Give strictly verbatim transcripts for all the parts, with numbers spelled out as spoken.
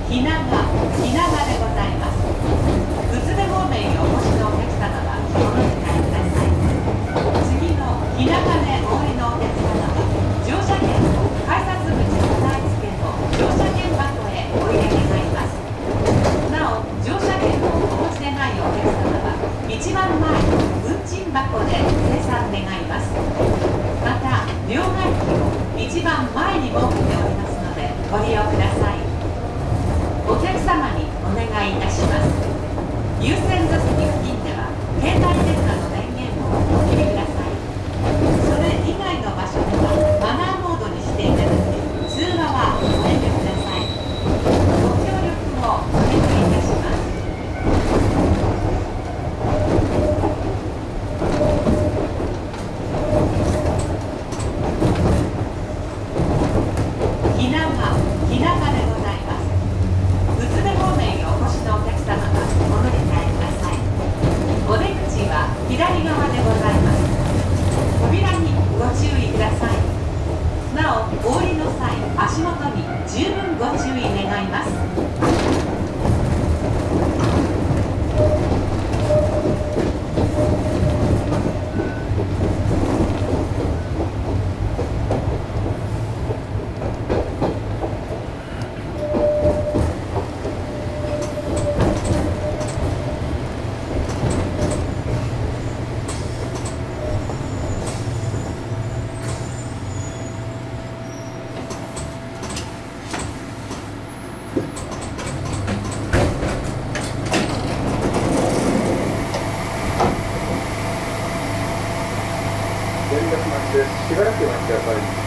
ひなが、ひながでございます。うつべ方面にお越しのお客様はお乗り換えください。次のひながでお降りのお客様は乗車券を改札口備え付けの乗車券箱へお入れ願います。なお乗車券をお持ちでないお客様は一番前の運賃箱で精算願います。また両替機を一番前に設けておりますのでご利用ください。お客様にお願いいたします。優先座席付近では携帯電話の電源をお切りください。それ以外の場所ではマナーモードにしていただき、通話はご遠慮ください。ご協力をお願いいたします。ひなが、ひながでございます。うつべ方面にお越しのお客様はお乗り換えください。お出口は左側でございます。扉にご注意ください。なお、お降りの際、足元に十分ご注意願います。 しばらくお待ちください。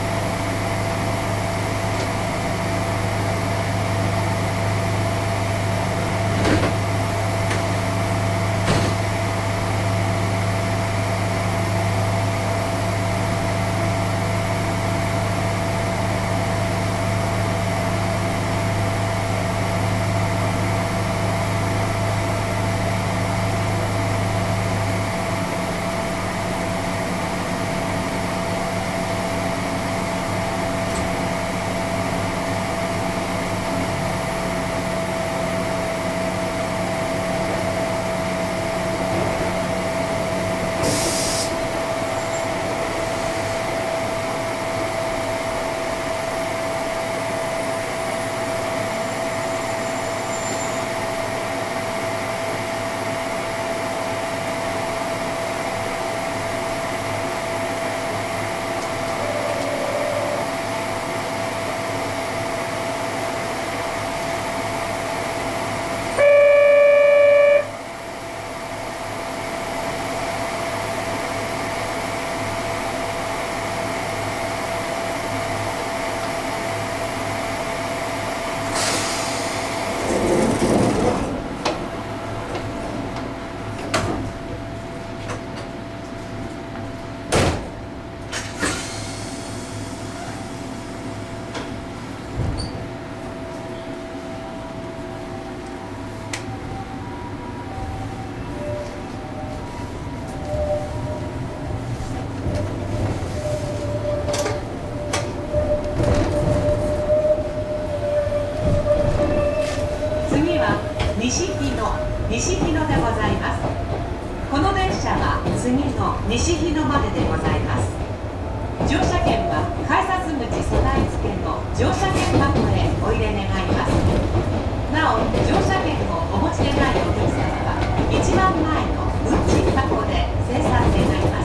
西日野、西日野でございます。この電車は次の西日野まででございます。乗車券は改札口備え付けの乗車券箱へお入れ願います。なお、乗車券をお持ちでないお客様は一番前の運賃箱で精算願います。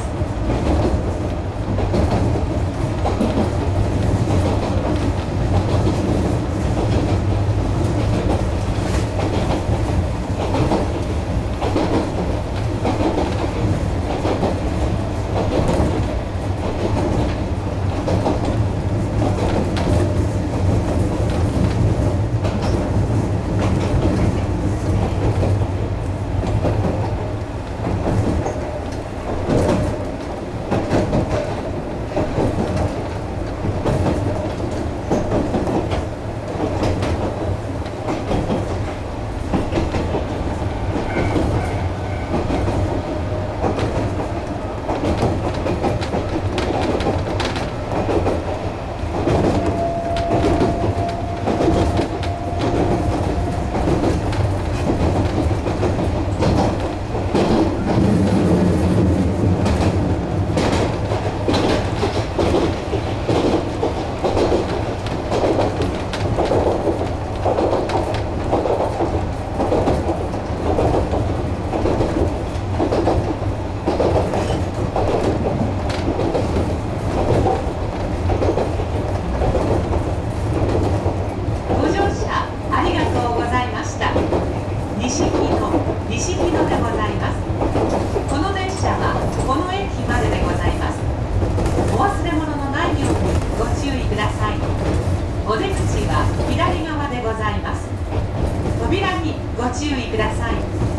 お出口は左側でございます。扉にご注意ください。